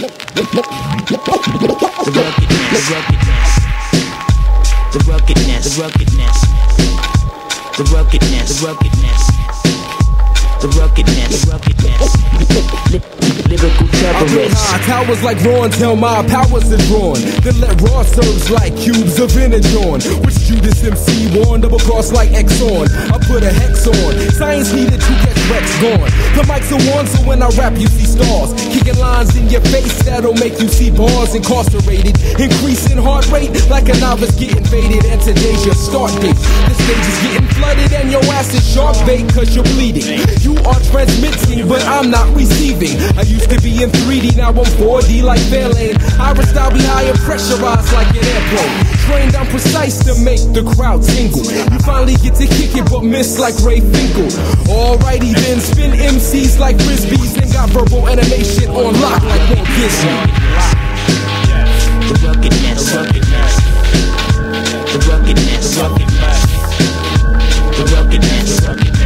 Lyrical terrorists. Towers like Ron tell my powers are drawn. Then let raw serves like cubes of Energon. Which Judas MC warned double cross like Exxon. I put a hex on. Science needed to get Rex gone. The mics are on, so when I rap you see stars. Kicking lines in your face that'll make you see bars. Incarcerated, increasing heart rate like a novice getting faded. And today's your start date. The stage is getting flooded and your ass is shark bait cause you're bleeding. You are transmitting but I'm not receiving. I used to be in 3D, now I'm 4D like fairlane. Iristyle be higher pressurized like an airplane. Trained down precise to make the crowd tingle. You finally get to kick it but miss like Ray Finkel. Alrighty then, spin MCs like frisbees and got verbal animation on lock like Walt Disney. The ruggedness, the ruggedness, the ruggedness, the ruggedness, the ruggedness, the ruggedness.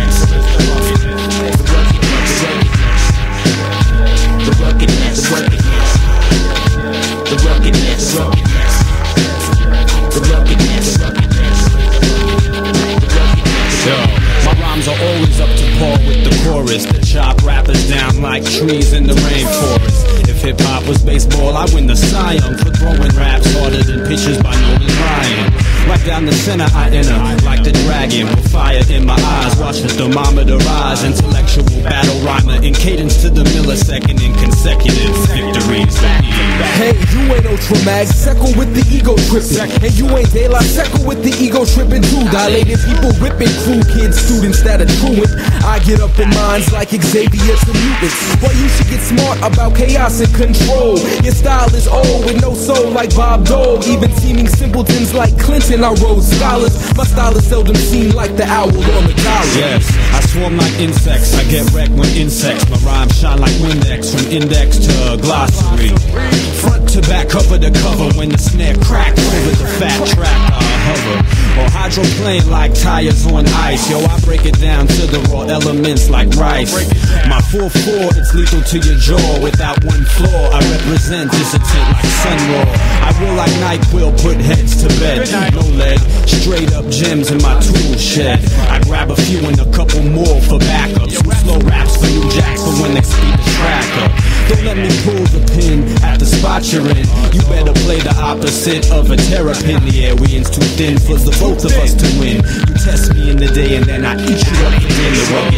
Always up to par with the chorus that chop rappers down like trees in the rainforest. If hip-hop was baseball, I win the Cy Young for throwing raps harder than pitches by Nolan Ryan. Right down the center I enter, like the dragon, with fire in my eyes. Watch the thermometer rise, intellectual battle rhymer in cadence to the millisecond in consecutive victories. Hey, you ain't ultra mag, second with the ego tripping. And you ain't daylight, second with the ego tripping too. Dilated people ripping crew kids, students that are truant. I get up in minds like Xavier to mutants. Well, you should get smart about chaos and control. Your style is old with no soul like Bob Dole. Even seeming simpletons like Clinton, I rose scholars. My style is seldom seen like the owl on the dollar. Yes, I swarm like insects. I get wrecked when insects. My rhymes shine like Windex, from index to glossary. Front to back, cover to cover. When the snare cracks over the fat track, I hover. Or hydroplane like tires on ice. Yo, I break it down to the raw elements like rice. My 4-4, it's lethal to your jaw. Without one flaw, I represent dissident like Sunraw. I will like NyQuil, put heads to bed. No lead, straight up gems in my tool shed. I grab a few and a couple more for backups. Slow raps for new jacks for when they speed the track up. Don't let me pull the pin at the spot you're in. You better play the opposite of a terrapin. The air we in's too thin for the both of us to win. You test me in the day and then I eat you up for dinner.